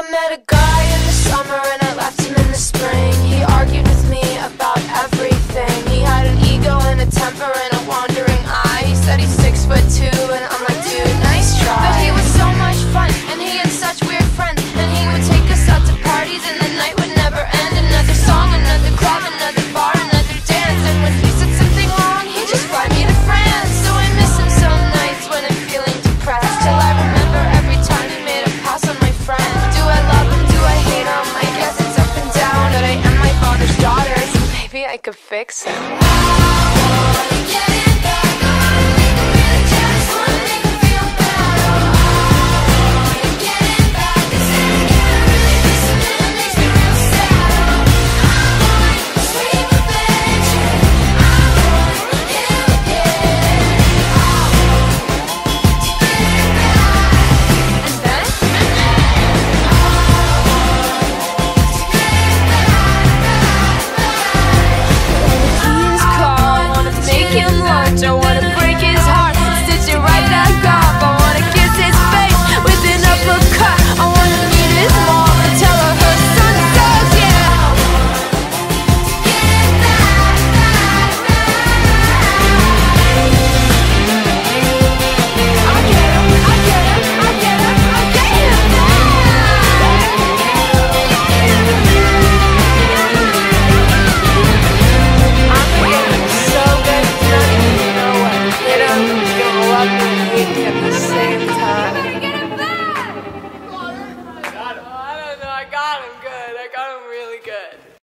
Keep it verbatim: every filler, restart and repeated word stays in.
I met a guy in the summer and I left him in the spring. He argued with me about everything. He had an ego and a temper and a wandering eye. He said he's six foot two and I'm like, dude, nice try. But he was so much fun and he had such weird friends. And he would take us out to parties and the night would never end. Another song, another club, another bar, another dance. And when he said something wrong, he'd just fly me to France. So I miss him some nights when I'm feeling depressed, till I remember every time he made a pass on my friend. Do I love him? Do I hate him? I guess it's up and down. But I am my father's daughter, so maybe I could fix him.